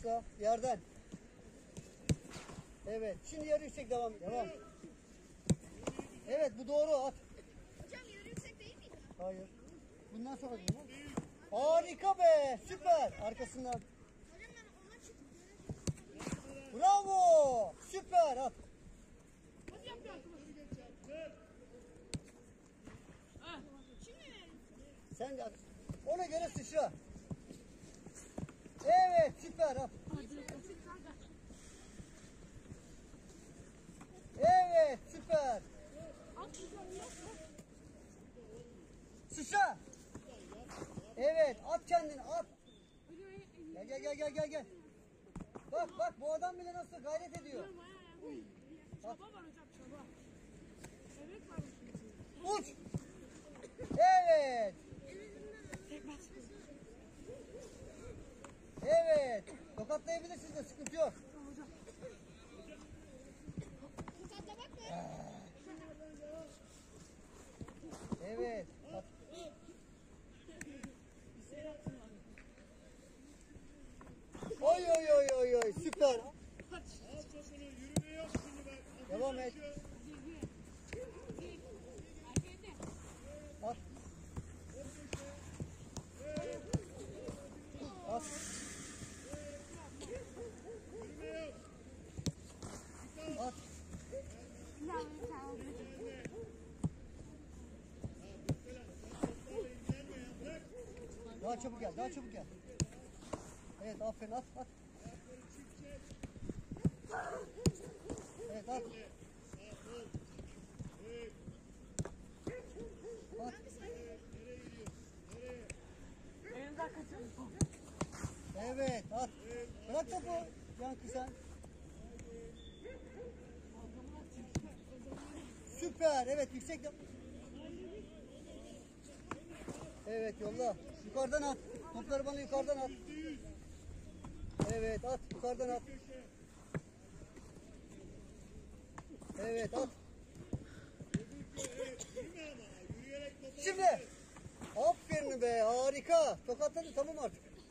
Başla. Yerden. Evet. Şimdi yarı yüksek devam. Devam. Evet bu doğru at. Hocam yarı yüksek değil miydi? Hayır. Bundan sonra değil mi? Harika be. Süper. Arkasından. Hocam ben ona çıktım. Bravo. Süper at. Hadi yap Şimdi Sen de at. Ona göre sıçra. Evet süper at. Evet süper. Sıçra. Evet at kendini at. Gel. Bak bu adam bile nasıl gayret ediyor. Çaba var hocam, çaba. Emek var. Uç. Evet. Evet. Tokatlayabilirsiniz de sıkıntı yok. tokatlamak mı? Evet. Bak. Oy süper. Devam et. At. At. At. Daha çabuk gel. Evet aferin at. Evet at. At. Elimden kaçıyor. Evet at. Bırak topu. Yankı sen. Süper. Evet yüksek. Evet yolla. Yukarıdan at. Topları bana yukarıdan at. Evet at. Yukarıdan at. Evet at. Şimdi. Aferin be harika. Tokatladı tamam artık.